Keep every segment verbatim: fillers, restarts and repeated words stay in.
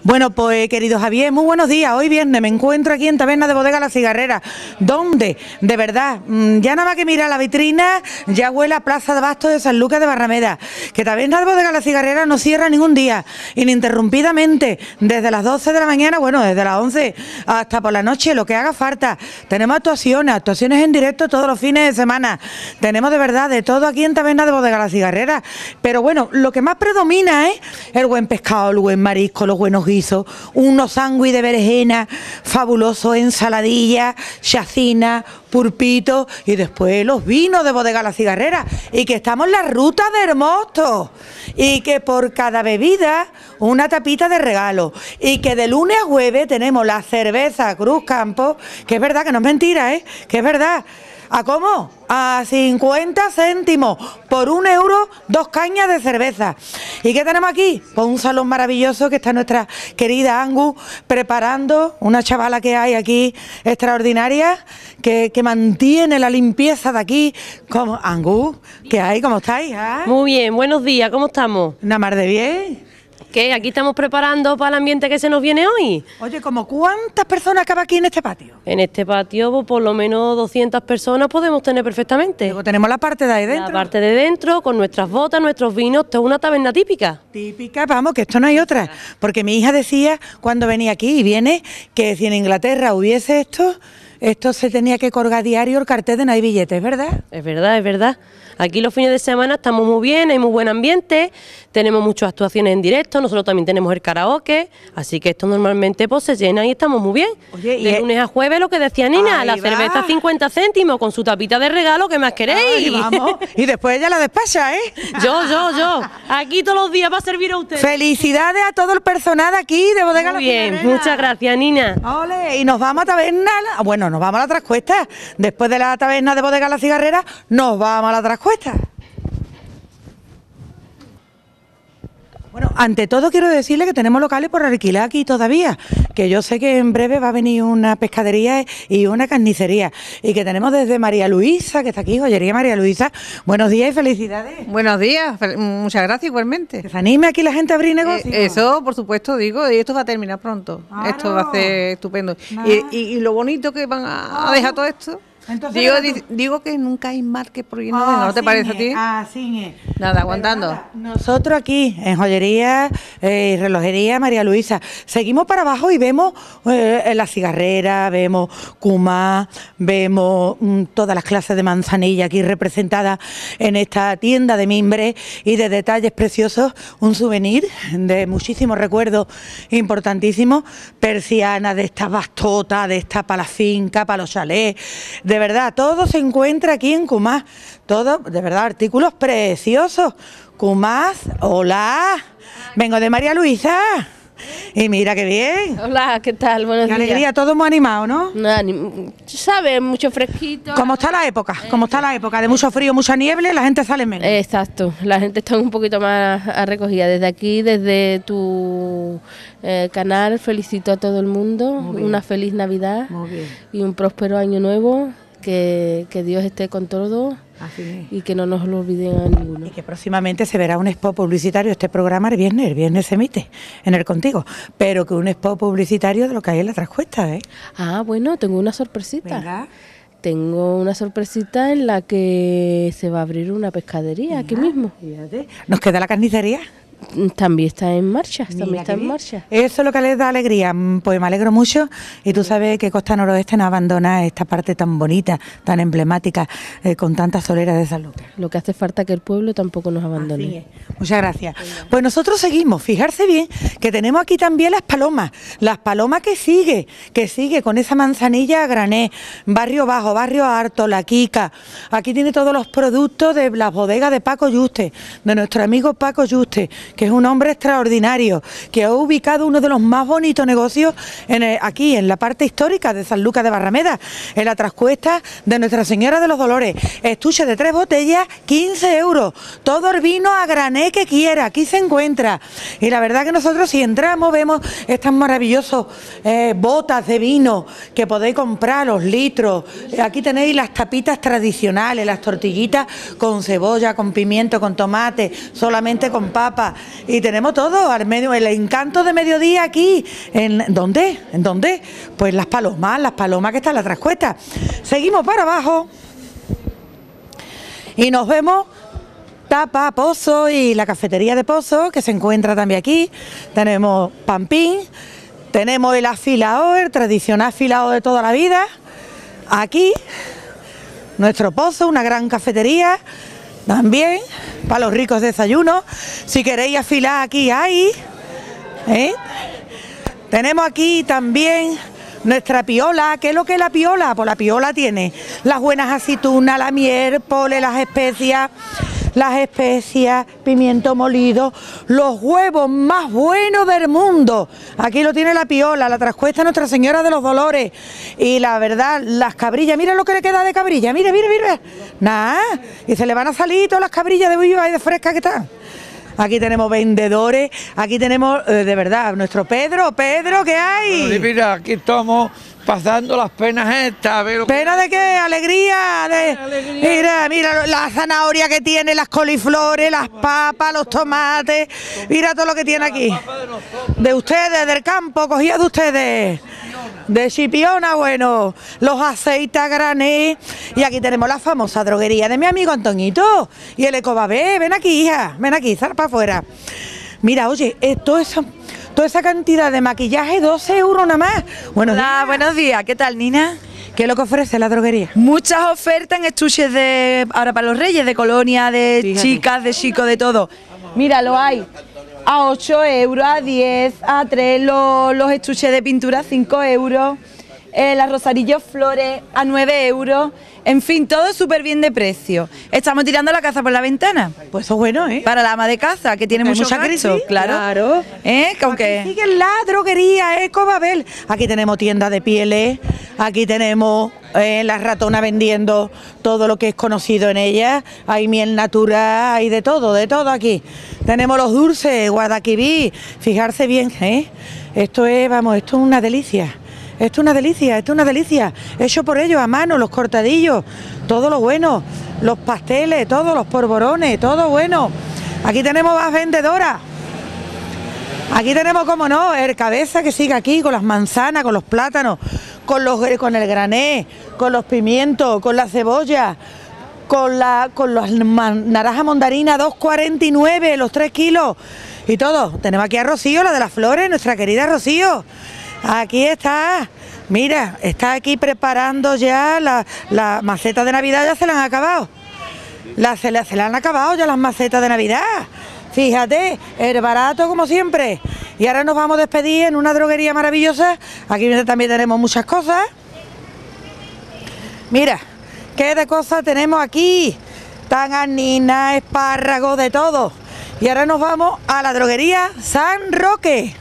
Bueno, pues querido Javier, muy buenos días. Hoy viernes me encuentro aquí en Taberna de Bodega La Cigarrera, donde, de verdad, ya nada más que mirar la vitrina, ya huele a Plaza de Abastos de San Lucas de Barrameda. Que Taberna de Bodega La Cigarrera no cierra ningún día, ininterrumpidamente, desde las doce de la mañana, bueno, desde las once hasta por la noche, lo que haga falta. Tenemos actuaciones, actuaciones en directo todos los fines de semana. Tenemos de verdad de todo aquí en Taberna de Bodega La Cigarrera. Pero bueno, lo que más predomina es el buen pescado, el buen marisco, los buenos guisos, unos sándwiches de berenjena fabulosos, ensaladilla, chacina, pulpito y después los vinos de Bodega La Cigarrera. Y que estamos en la ruta de Hermosto. Y que por cada bebida una tapita de regalo. Y que de lunes a jueves tenemos la cerveza Cruz Campo, que es verdad, que no es mentira, ¿eh? Que es verdad. ¿A cómo? A cincuenta céntimos, por un euro, dos cañas de cerveza. ¿Y qué tenemos aquí? Pues un salón maravilloso que está nuestra querida Angus preparando, una chavala que hay aquí extraordinaria, que, que mantiene la limpieza de aquí. ¿Cómo? Angus, ¿qué hay? ¿Cómo estáis? ¿Ah? Muy bien, buenos días, ¿cómo estamos? Una mar de bien. ¿Qué? ¿Aquí estamos preparando para el ambiente que se nos viene hoy? Oye, ¿como cuántas personas cabe aquí en este patio? En este patio, pues, por lo menos doscientas personas podemos tener perfectamente. Luego tenemos la parte de ahí dentro. La parte de dentro, con nuestras botas, nuestros vinos, esto es una taberna típica. Típica, vamos, que esto no hay otra. Porque mi hija decía, cuando venía aquí y viene, que si en Inglaterra hubiese esto, esto se tenía que colgar diario el cartel de no hay billetes, ¿verdad? Es verdad, es verdad. Aquí los fines de semana estamos muy bien, hay muy buen ambiente, tenemos muchas actuaciones en directo, nosotros también tenemos el karaoke, así que esto normalmente pues se llena y estamos muy bien. Oye, de y lunes a jueves, lo que decía Nina, ahí la va. cerveza cincuenta céntimos con su tapita de regalo, ¿qué más queréis? Ay, vamos. Y después ella la despacha, ¿eh? Yo, yo, yo, aquí todos los días va a servir a ustedes. Felicidades a todo el personal aquí de Bodega La Muy bien, Cigarrera. muchas gracias, Nina. Ole, y nos vamos a taberna, bueno, nos vamos a la Trascuesta. Después de la taberna de Bodega La Cigarrera, nos vamos a la Trascuesta. Bueno, ante todo quiero decirle que tenemos locales por alquilar aquí todavía, que yo sé que en breve va a venir una pescadería y una carnicería, y que tenemos desde María Luisa, que está aquí, Joyería María Luisa. Buenos días y felicidades. Buenos días, muchas gracias igualmente. Que se anime aquí la gente a abrir negocios. Eh, eso, por supuesto, digo, y esto va a terminar pronto. Claro. Esto va a ser estupendo. Nada. Y, y, y lo bonito que van a, a dejar todo esto. Entonces, Digo, tú... di, digo que nunca hay mal que por ir no venga, ¿no te parece a ti? Así es. Nada, aguantando. Nada, nosotros aquí, en Joyería y eh, Relojería María Luisa, seguimos para abajo y vemos eh, La Cigarrera, vemos Cumá, vemos mm, todas las clases de manzanilla aquí representadas en esta tienda de mimbre y de detalles preciosos, un souvenir de muchísimos recuerdos importantísimos, persianas de esta bastota, de esta para la finca, para los chalés. De verdad, todo se encuentra aquí en Cumás, todo, de verdad, artículos preciosos. Cumás, hola, vengo de María Luisa y mira qué bien. Hola, ¿qué tal? Buenos Qué días. alegría, todo muy animado, ¿no? Nada, ni- ¿sabes? Mucho fresquito. ¿Cómo está la época? ¿Cómo está la época? De mucho frío, mucha niebla, la gente sale menos. Exacto, la gente está un poquito más a- recogida. Desde aquí, desde tu eh, canal, felicito a todo el mundo. Muy bien. Una feliz Navidad Muy bien. y un próspero año nuevo. Que, que Dios esté con todos Así es. y que no nos lo olviden a ninguno. Y que próximamente se verá un spot publicitario, este programa el viernes, el viernes se emite en el Contigo, pero que un spot publicitario de lo que hay en la Trascuesta, ¿eh? Ah, bueno, tengo una sorpresita. Venga. Tengo una sorpresita en la que se va a abrir una pescadería aquí mismo. Fíjate. ¿Nos queda la carnicería? También está en marcha, también Mira está qué en bien. marcha. Eso es lo que les da alegría, mm, pues me alegro mucho y tú sabes que Costa Noroeste no abandona esta parte tan bonita, tan emblemática, eh, con tantas soleras de San Lucas. Lo que hace falta es que el pueblo tampoco nos Así abandone. es. Muchas gracias. Pues nosotros seguimos, fijarse bien que tenemos aquí también las palomas, las palomas que sigue, que sigue con esa manzanilla a grané, barrio bajo, barrio alto, la Quica. Aquí tiene todos los productos de las bodegas de Paco Yuste, de nuestro amigo Paco Yuste, que es un hombre extraordinario, que ha ubicado uno de los más bonitos negocios en el- aquí, en la parte histórica de San Lucas de Barrameda, en la Trascuesta de Nuestra Señora de los Dolores. Estuche de tres botellas, quince euros. Todo el vino a grané que quiera, aquí se encuentra. Y la verdad que nosotros si entramos vemos estas maravillosos eh, botas de vino que podéis comprar, los litros. Eh, Aquí tenéis las tapitas tradicionales, las tortillitas con cebolla, con pimiento, con tomate, solamente con papa. y tenemos todo, al medio, el encanto de mediodía aquí. ¿En dónde? ¿En dónde? Pues las palomas, las palomas que están en la trascuesta. Seguimos para abajo y nos vemos Tapa Pozo y la cafetería de Pozo, que se encuentra también aquí. Tenemos Pampín, tenemos el afilado, el tradicional afilado de toda la vida. Aquí, nuestro Pozo, una gran cafetería, también, para los ricos desayunos. Si queréis afilar, aquí hay. ¿eh? Tenemos aquí también nuestra piola. ¿Qué es lo que es la piola? Pues la piola tiene las buenas aceitunas, la miel, pole, las especias, las especias, pimiento molido, los huevos más buenos del mundo. Aquí lo tiene la piola, la trascuesta Nuestra Señora de los Dolores. Y la verdad, las cabrillas, mira lo que le queda de cabrilla, mire, mire, mire. Nada, y se le van a salir todas las cabrillas de viva y de fresca que están. Aquí tenemos vendedores, aquí tenemos, eh, de verdad, nuestro Pedro. Pedro, ¿qué hay? Bueno, mira, aquí estamos pasando las penas estas. A ver lo que- ¿Pena de qué? ¿Alegría? De... Alegría. Mira, mira la zanahoria que tiene, las coliflores, las papas, los tomates. Mira todo lo que tiene aquí. De ustedes, del campo, cogía de ustedes. De Chipiona, bueno, los aceites a granel. Y aquí tenemos la famosa droguería de mi amigo Antoñito. Y el Ecobabé, ven aquí, hija, ven aquí, sal para afuera. Mira, oye, eh, todo eso, toda esa cantidad de maquillaje, doce euros nada más. Buenos Hola, días. buenos días. ¿Qué tal, Nina? ¿Qué es lo que ofrece la droguería? Muchas ofertas en estuches de ahora para los reyes, de colonia, de Fíjate. chicas, de chicos, de todo. Mira, lo hay a ocho euros, a diez, a tres, los, los estuches de pintura a cinco euros, eh, las rosarillos flores a nueve euros. En fin, todo súper bien de precio. Estamos tirando la caza por la ventana. Pues eso es bueno, ¿eh? Para la ama de casa, que tiene Hay mucho mucha gasto, crisis, claro. claro. ¿Eh? Que aunque... Aquí sigue la droguería Eco Babel. Aquí tenemos tienda de pieles, aquí tenemos eh, la ratona vendiendo todo lo que es conocido en ella. Hay miel natural, hay de todo, de todo aquí. Tenemos los dulces, Guadalquivir, fijarse bien, ¿eh? Esto es, vamos, esto es una delicia. Esto es una delicia, esto es una delicia. Hecho por ellos a mano, los cortadillos, todo lo bueno, los pasteles, todos los polvorones, todo bueno. Aquí tenemos más vendedoras. Aquí tenemos, como no, el cabeza que sigue aquí con las manzanas, con los plátanos, con los con el grané, con los pimientos, con la cebolla, con la con las man- naranja mandarina dos cuarenta y nueve los tres kilos y todo. Tenemos aquí a Rocío, la de las flores, nuestra querida Rocío. Aquí está, mira, está aquí preparando ya la, la maceta de Navidad, ya se la han acabado. La, se, la, se la han acabado ya las macetas de Navidad. Fíjate, el barato como siempre. Y ahora nos vamos a despedir en una droguería maravillosa. Aquí también tenemos muchas cosas. Mira, qué de cosas tenemos aquí. Tanganina, espárragos, de todo. Y ahora nos vamos a la droguería San Roque.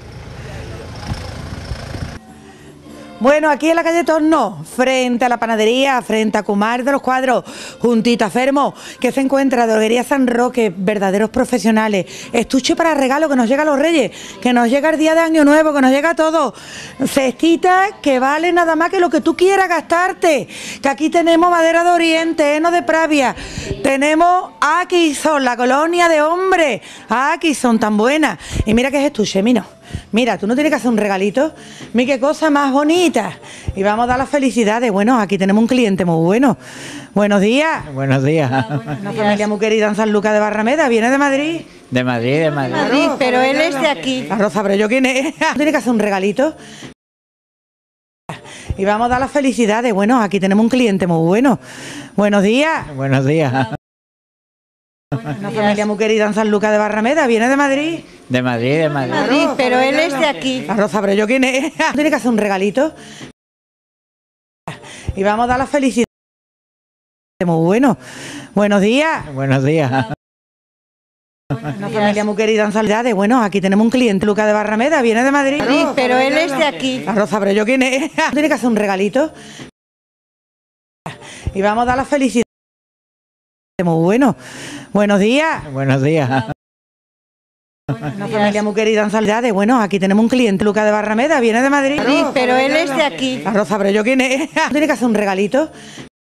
Bueno, aquí en la calle Torno, frente a la panadería, frente a Cumar de los Cuadros, juntito a Fermo, que se encuentra Droguería San Roque, verdaderos profesionales. Estuche para regalo que nos llega a los Reyes, que nos llega el día de Año Nuevo, que nos llega todo. Cestita que vale nada más que lo que tú quieras gastarte. Que aquí tenemos madera de Oriente, heno de Pravia. Tenemos Aquison, la colonia de hombres. Aquison, tan buena. Y mira que es estuche, mira. Mira, tú no tienes que hacer un regalito. Mira qué cosa más bonita. Y vamos a dar las felicidades. Bueno, aquí tenemos un cliente muy bueno. Buenos días. Buenos días. Una familia muy querida en San Lucas de Barrameda. ¿Viene de Madrid? De Madrid, de Madrid. Madrid, pero él es de aquí. La Rosa, pero yo quién es. Tiene que hacer un regalito. Y vamos a dar las felicidades. Bueno, aquí tenemos un cliente muy bueno. Buenos días. Buenos días. Una familia muy querida en San Lucas de Barrameda. ¿Viene de Madrid? De Madrid, de Madrid. Madrid, pero él es de aquí. La Rosa, pero yo quién es. Tiene que hacer un regalito. Y vamos a dar las felicidades. Muy bueno. Buenos días. Buenos días. Una familia muy querida en San Lucas. Bueno, aquí tenemos un cliente. Lucas de Barrameda. ¿Viene de Madrid? Madrid, pero él es de aquí. La Rosa, pero yo quién es. Tiene que hacer un regalito. Y vamos a dar las felicidades. Muy bueno. Buenos días. Buenos días. Una familia muy querida en San Lucas. Bueno, aquí tenemos un cliente. Lucas de Barrameda. ¿Viene de Madrid? Madrid, pero él es de aquí. La Rosa, pero yo quién es. Tiene que hacer un regalito.